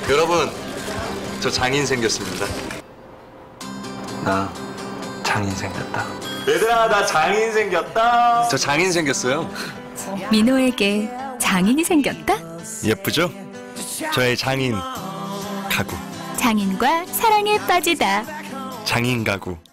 여러분, 저 장인 생겼습니다. 나 장인 생겼다. 얘들아, 나 장인 생겼다. 저 장인 생겼어요. 민호에게 장인이 생겼다? 예쁘죠? 저의 장인 가구. 장인과 사랑에 빠지다. 장인 가구.